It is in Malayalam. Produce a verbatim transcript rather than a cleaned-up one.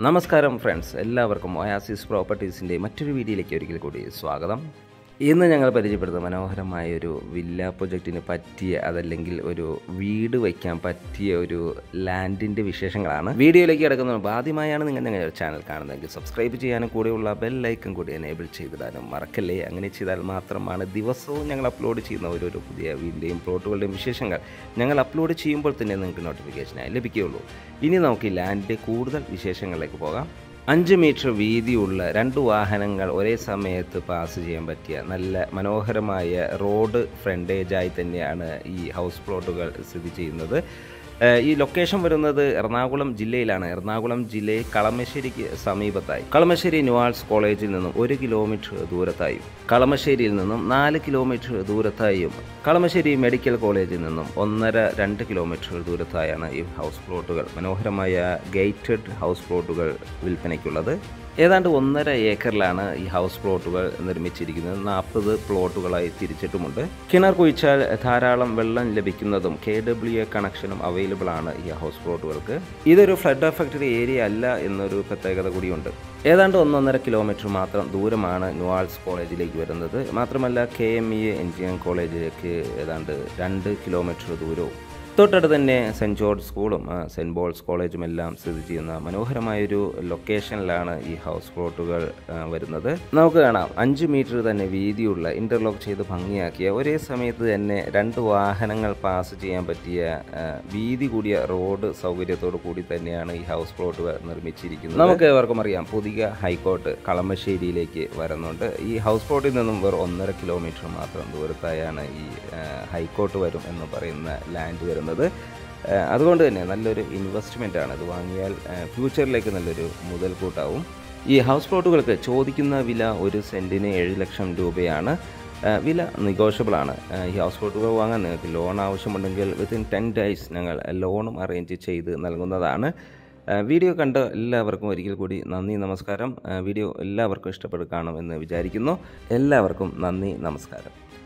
നമസ്കാരം ഫ്രണ്ട്സ്, എല്ലാവർക്കും ഒയാസിസ് പ്രോപ്പർട്ടീസിൻ്റെ മറ്റൊരു വീഡിയോയിലേക്ക് ഒരിക്കൽ കൂടി സ്വാഗതം. ഇന്ന് ഞങ്ങൾ പരിചയപ്പെടുത്തുന്ന മനോഹരമായൊരു വില്ല പ്രൊജക്റ്റിന് പറ്റിയ അതല്ലെങ്കിൽ ഒരു വീട് വയ്ക്കാൻ പറ്റിയ ഒരു ലാൻഡിൻ്റെ വിശേഷങ്ങളാണ്. വീഡിയോയിലേക്ക് കിടക്കുന്ന മുമ്പ് ആദ്യമായാണ് നിങ്ങൾ ഞങ്ങളുടെ ചാനൽ കാണുന്നതെങ്കിൽ സബ്സ്ക്രൈബ് ചെയ്യാനും കൂടെയുള്ള ബെൽ ഐക്കൺ കൂടി എനേബിൾ ചെയ്തിടാനും മറക്കല്ലേ. അങ്ങനെ ചെയ്താൽ മാത്രമാണ് ദിവസവും ഞങ്ങൾ അപ്ലോഡ് ചെയ്യുന്ന ഓരോരോ പുതിയ വീടിൻ്റെയും പ്ലോട്ടുകളുടെയും വിശേഷങ്ങൾ ഞങ്ങൾ അപ്ലോഡ് ചെയ്യുമ്പോൾ തന്നെ നിങ്ങൾക്ക് നോട്ടിഫിക്കേഷനായി ലഭിക്കുകയുള്ളൂ. ഇനി നമുക്ക് ഈ ലാൻഡിൻ്റെ കൂടുതൽ വിശേഷങ്ങളിലേക്ക് പോകാം. അഞ്ച് മീറ്റർ വീതിയുള്ള രണ്ട് വാഹനങ്ങൾ ഒരേ സമയത്ത് പാസ് ചെയ്യാൻ പറ്റിയ നല്ല മനോഹരമായ റോഡ് ഫ്രണ്ടേജായി തന്നെയാണ് ഈ ഹൗസ് പ്ലോട്ടുകൾ സ്ഥിതി ചെയ്യുന്നത്. ഈ ലൊക്കേഷൻ വരുന്നത് എറണാകുളം ജില്ലയിലാണ്. എറണാകുളം ജില്ലയിൽ കളമശ്ശേരിക്ക് സമീപത്തായി. കളമശ്ശേരി ന്യൂആൾസ് കോളേജിൽ നിന്നും ഒരു കിലോമീറ്റർ ദൂരത്തായും കളമശ്ശേരിയിൽ നിന്നും നാല് കിലോമീറ്റർ ദൂരത്തായും കളമശ്ശേരി മെഡിക്കൽ കോളേജിൽ നിന്നും ഒന്നര രണ്ട് കിലോമീറ്റർ ദൂരത്തായാണ് ഈ ഹൗസ് പ്ലോട്ടുകൾ, മനോഹരമായ ഗേറ്റഡ് ഹൗസ് പ്ലോട്ടുകൾ വിൽപ്പനയ്ക്കുള്ളത്. ഏതാണ്ട് ഒന്നര ഏക്കറിലാണ് ഈ ഹൗസ് പ്ലോട്ടുകൾ നിർമ്മിച്ചിരിക്കുന്നത്. നാൽപ്പത് പ്ലോട്ടുകളായി തിരിച്ചിട്ടുമുണ്ട്. കിണർ കുഴിച്ചാൽ ധാരാളം വെള്ളം ലഭിക്കുന്നതും കെ ഡബ്ല്യു എ കണക്ഷനും അവൈലബിൾ ആണ് ഈ ഹൗസ് പ്ലോട്ടുകൾക്ക്. ഇതൊരു ഫ്ലഡ് അഫക്റ്റഡ് ഏരിയ അല്ല എന്നൊരു പ്രത്യേകത കൂടിയുണ്ട്. ഏതാണ്ട് ഒന്നൊന്നര കിലോമീറ്റർ മാത്രം ദൂരമാണ് ന്യൂആൾസ് കോളേജിലേക്ക് വരുന്നത്. മാത്രമല്ല K M E A engineering കോളേജിലേക്ക് ഏതാണ്ട് രണ്ട് കിലോമീറ്റർ ദൂരവും തൊട്ടടുത്ത് തന്നെ സെൻറ്റ് ജോർജ് സ്കൂളും സെൻറ്റ് പോൾസ് കോളേജും എല്ലാം സ്ഥിതി ചെയ്യുന്ന മനോഹരമായൊരു ലൊക്കേഷനിലാണ് ഈ ഹൗസ് പ്ലോട്ടുകൾ വരുന്നത്. നമുക്ക് കാണാം, അഞ്ച് മീറ്റർ തന്നെ വീതിയുള്ള ഇൻ്റർലോക്ക് ചെയ്ത് ഭംഗിയാക്കിയ ഒരേ സമയത്ത് തന്നെ രണ്ട് വാഹനങ്ങൾ പാസ് ചെയ്യാൻ പറ്റിയ വീതി കൂടിയ റോഡ് സൗകര്യത്തോടു കൂടി തന്നെയാണ് ഈ ഹൗസ് പ്ലോട്ടുകൾ നിർമ്മിച്ചിരിക്കുന്നത്. നമുക്ക് ഏവർക്കും അറിയാം, പുതിയ ഹൈക്കോർട്ട് കളമശ്ശേരിയിലേക്ക് വരുന്നുണ്ട്. ഈ ഹൗസ് പ്ലോട്ടിൽ നിന്നും വെറും ഒന്നര കിലോമീറ്റർ മാത്രം ദൂരത്തായാണ് ഈ ഹൈക്കോർട്ട് വരും എന്ന് പറയുന്ന ലാൻഡ് വരുന്നത്. അതുകൊണ്ട് തന്നെ നല്ലൊരു ഇൻവെസ്റ്റ്മെൻറ്റാണ്. ഇത് വാങ്ങിയാൽ ഫ്യൂച്ചറിലേക്ക് നല്ലൊരു മുതൽക്കൂട്ടാവും. ഈ ഹൗസ് പ്ലോട്ടുകൾക്ക് ചോദിക്കുന്ന വില ഒരു സെൻറ്റിന് ഏഴ് ലക്ഷം രൂപയാണ്. വില നെഗോഷ്യബിളാണ്. ഈ ഹൗസ് പ്ലോട്ടുകൾ വാങ്ങാൻ നിങ്ങൾക്ക് ലോൺ ആവശ്യമുണ്ടെങ്കിൽ വിത്തിൻ ടെൻ ഡേയ്സ് ഞങ്ങൾ ലോണും അറേഞ്ച് ചെയ്ത് നൽകുന്നതാണ്. വീഡിയോ കണ്ട എല്ലാവർക്കും ഒരിക്കൽ കൂടി നന്ദി, നമസ്കാരം. വീഡിയോ എല്ലാവർക്കും ഇഷ്ടപ്പെട്ട് കാണുമെന്ന് വിചാരിക്കുന്നു. എല്ലാവർക്കും നന്ദി, നമസ്കാരം.